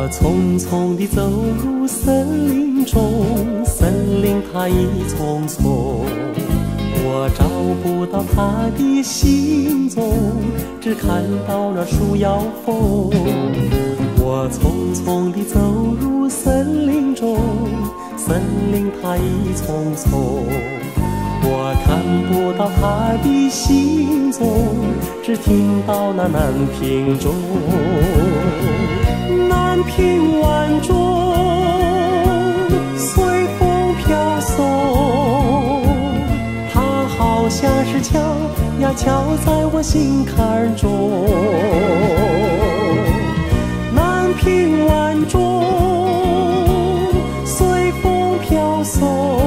匆匆地走入森林中，森林它已匆匆，我找不到它的行踪，只看到那树摇风。我匆匆地走入森林中，森林它已匆匆，我看不到它的行踪，只听到那南屏钟。南屏晚钟随风飘送，它好像是敲呀敲在我心坎中。南屏晚钟随风飘送，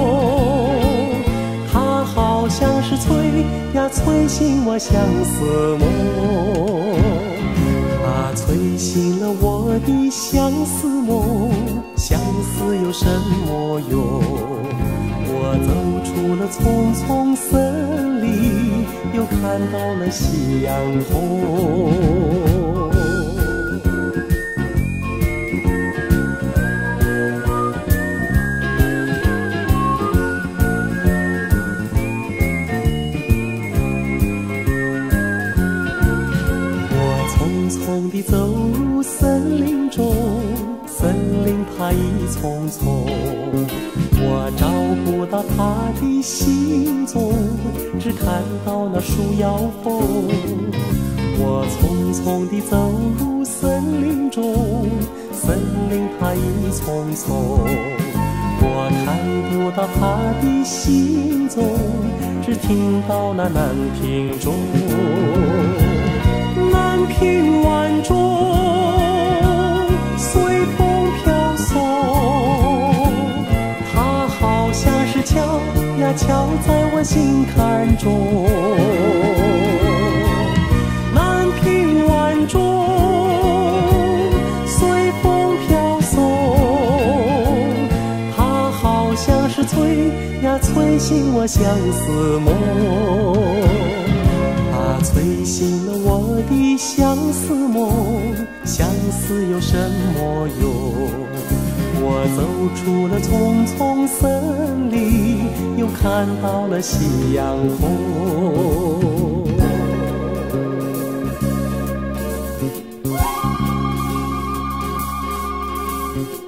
它好像是催呀催醒我相思梦。它催醒了我的相思梦，相思有什么用？我走出了丛丛森林，又看到了夕阳红。匆匆地走入森林中，森林它已匆匆，我找不到它的行踪，只看到那树摇风。我匆匆地走入森林中，森林它已匆匆，我看不到它的行踪，只听到那南屏钟。南屏晚钟随风飘送，它好像是敲呀敲在我心坎中。南屏晚钟随风飘送，它好像是催呀催醒我相思梦。它催醒了我的相思梦，相思有什么用？我走出了丛丛森林，又看到了夕阳红。